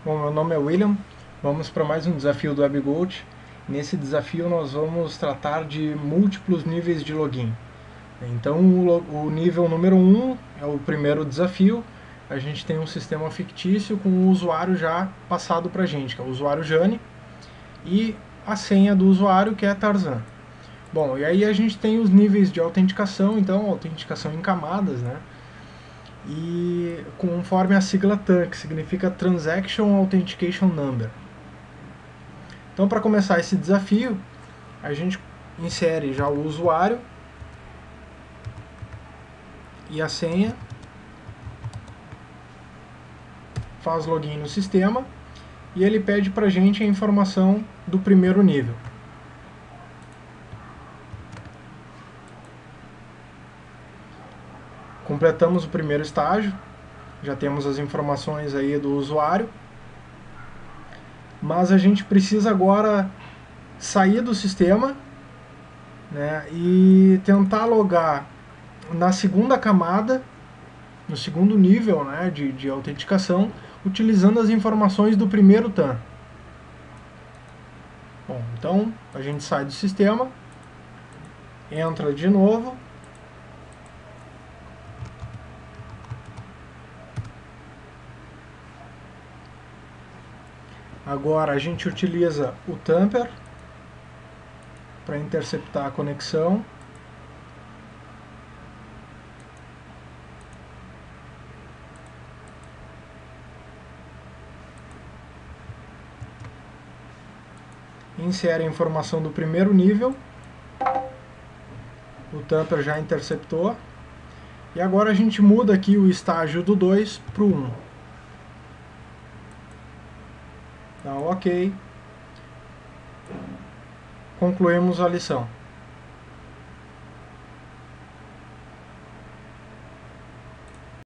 Bom, meu nome é William, vamos para mais um desafio do WebGold. Nesse desafio nós vamos tratar de múltiplos níveis de login. Então o nível número 1 é o primeiro desafio, a gente tem um sistema fictício com o usuário já passado para a gente, que é o usuário Jane, e a senha do usuário, que é Tarzan. Bom, e aí a gente tem os níveis de autenticação, então autenticação em camadas, né? E conforme a sigla TAN, que significa Transaction Authentication Number. Então, para começar esse desafio, a gente insere já o usuário e a senha, faz login no sistema e ele pede para a gente a informação do primeiro nível. Completamos o primeiro estágio, já temos as informações aí do usuário, mas a gente precisa agora sair do sistema, né, e tentar logar na segunda camada, no segundo nível, né, de autenticação, utilizando as informações do primeiro TAN. Bom, então a gente sai do sistema, entra de novo, agora a gente utiliza o tamper para interceptar a conexão. Insere a informação do primeiro nível, o tamper já interceptou, e agora a gente muda aqui o estágio do 2 para o 1. Dá OK. Concluímos a lição.